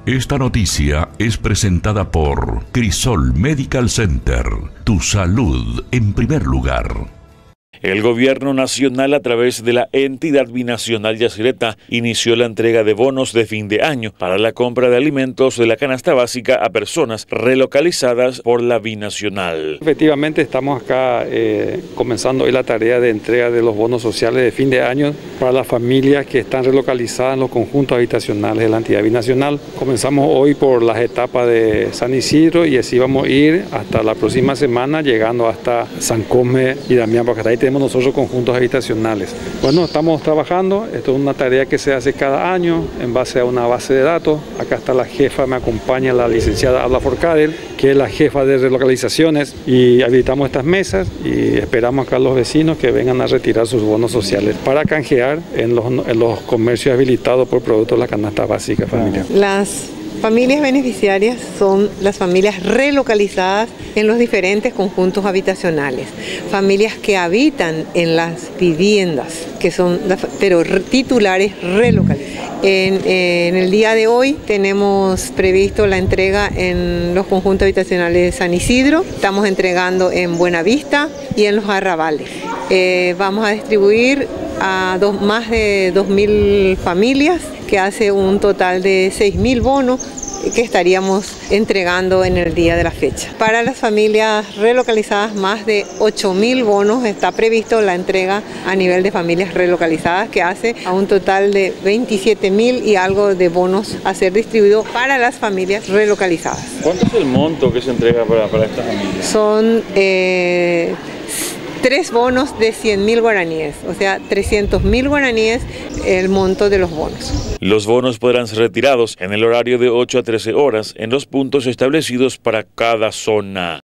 Esta noticia es presentada por Crisol Medical Center. Tu salud en primer lugar. El gobierno nacional, a través de la entidad binacional Yacyretá, inició la entrega de bonos de fin de año para la compra de alimentos de la canasta básica a personas relocalizadas por la binacional. Efectivamente, estamos acá comenzando hoy la tarea de entrega de los bonos sociales de fin de año para las familias que están relocalizadas en los conjuntos habitacionales de la entidad binacional. Comenzamos hoy por las etapas de San Isidro y así vamos a ir hasta la próxima semana, llegando hasta San Cosme y Damián, porque ahí tenemos nosotros conjuntos habitacionales. Bueno, estamos trabajando, esto es una tarea que se hace cada año en base a una base de datos. Acá está la jefa, me acompaña la licenciada Alba Forcadell, que es la jefa de relocalizaciones, y habilitamos estas mesas y esperamos acá a los vecinos que vengan a retirar sus bonos sociales para canjear en los comercios habilitados por productos de la canasta básica familiar. Las familias beneficiarias son las familias relocalizadas en los diferentes conjuntos habitacionales, familias que habitan en las viviendas, que son pero titulares relocalizados. En el día de hoy tenemos previsto la entrega en los conjuntos habitacionales de San Isidro, estamos entregando en Buenavista y en los Arrabales. Vamos a distribuir a más de 2.000 familias, que hace un total de 6.000 bonos que estaríamos entregando en el día de la fecha. Para las familias relocalizadas, más de 8.000 bonos está previsto la entrega a nivel de familias relocalizadas, que hace a un total de 27.000 y algo de bonos a ser distribuidos para las familias relocalizadas. ¿Cuánto es el monto que se entrega para estas familias? Son 3 bonos de 100.000 guaraníes, o sea, 300.000 guaraníes el monto de los bonos. Los bonos podrán ser retirados en el horario de 8 a 13 horas en los puntos establecidos para cada zona.